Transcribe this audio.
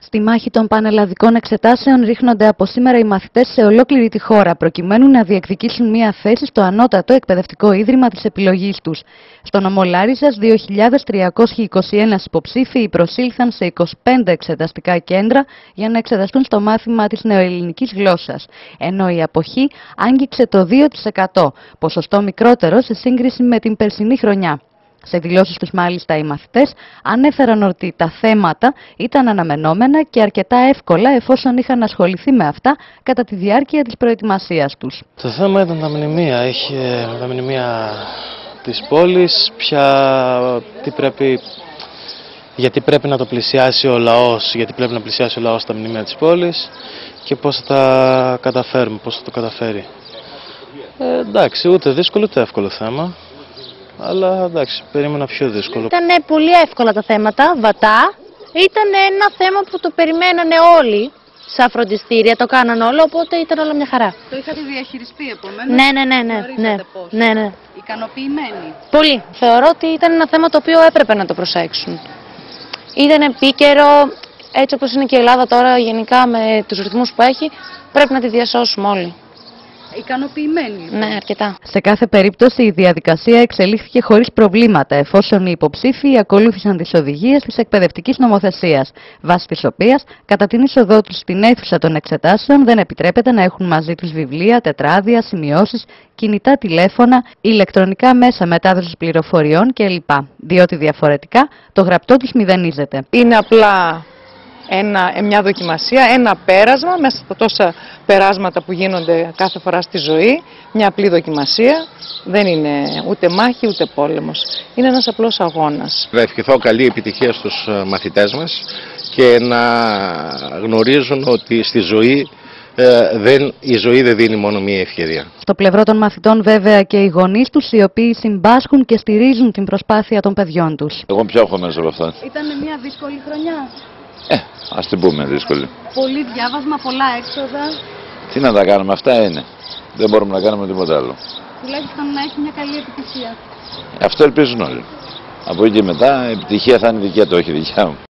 Στη μάχη των πανελλαδικών εξετάσεων ρίχνονται από σήμερα οι μαθητές σε ολόκληρη τη χώρα, προκειμένου να διεκδικήσουν μία θέση στο ανώτατο εκπαιδευτικό ίδρυμα της επιλογής τους. Στο νομό Λάριζας, 2.321 υποψήφιοι προσήλθαν σε 25 εξεταστικά κέντρα για να εξεταστούν στο μάθημα της νεοελληνικής γλώσσας, ενώ η αποχή άγγιξε το 2%, ποσοστό μικρότερο σε σύγκριση με την περσινή χρονιά. Σε δηλώσεις τους μάλιστα οι μαθητές ανέφεραν ότι τα θέματα ήταν αναμενόμενα και αρκετά εύκολα εφόσον είχαν ασχοληθεί με αυτά κατά τη διάρκεια της προετοιμασίας τους. Το θέμα ήταν τα μνημεία, τα μνημεία της πόλης, γιατί πρέπει να το πλησιάσει ο λαός, τα μνημεία της πόλης και πώς θα τα καταφέρουμε, πώς θα το καταφέρει. Εντάξει, ούτε δύσκολο ούτε εύκολο θέμα. Αλλά εντάξει, περίμενα πιο δύσκολο. Ήταν πολύ εύκολα τα θέματα, βατά. Ήταν ένα θέμα που το περιμένανε όλοι σαν φροντιστήρια, το κάνανε όλο, οπότε ήταν όλα μια χαρά. Το είχατε διαχειριστεί επομένως? Ναι. Ικανοποιημένοι? Πολύ. Θεωρώ ότι ήταν ένα θέμα το οποίο έπρεπε να το προσέξουν. Ήταν επίκαιρο, έτσι όπως είναι και η Ελλάδα τώρα γενικά με τους ρυθμούς που έχει, πρέπει να τη διασώσουμε όλοι. Ικανοποιημένοι? Ναι, αρκετά. Σε κάθε περίπτωση η διαδικασία εξελίχθηκε χωρίς προβλήματα, εφόσον οι υποψήφιοι ακολούθησαν τις οδηγίες της εκπαιδευτικής νομοθεσίας, βάσει της οποίας κατά την είσοδό τους στην αίθουσα των εξετάσεων δεν επιτρέπεται να έχουν μαζί τους βιβλία, τετράδια, σημειώσεις, κινητά τηλέφωνα, ηλεκτρονικά μέσα μετάδοσης πληροφοριών κλπ. Διότι διαφορετικά το γραπτό τους μηδενίζεται. Είναι απλά μια δοκιμασία, ένα πέρασμα μέσα στα τόσα περάσματα που γίνονται κάθε φορά στη ζωή. Μια απλή δοκιμασία, δεν είναι ούτε μάχη ούτε πόλεμος. Είναι ένας απλός αγώνας. Θα ευχηθώ καλή επιτυχία στους μαθητές μας και να γνωρίζουν ότι στη ζωή η ζωή δεν δίνει μόνο μία ευκαιρία. Στο πλευρό των μαθητών βέβαια και οι γονείς τους, οι οποίοι συμπάσχουν και στηρίζουν την προσπάθεια των παιδιών τους. Εγώ πια έχω μέσα από αυτά. Ήταν μια δύσκολη χρονιά? Ας την πούμε δύσκολη. Πολύ διάβασμα, πολλά έξοδα. Τι να τα κάνουμε, αυτά είναι. Δεν μπορούμε να κάνουμε τίποτα άλλο. Τουλάχιστον να έχει μια καλή επιτυχία. Αυτό ελπίζουν όλοι. Από εκεί και μετά η επιτυχία θα είναι δικιά του, όχι δικιά μου.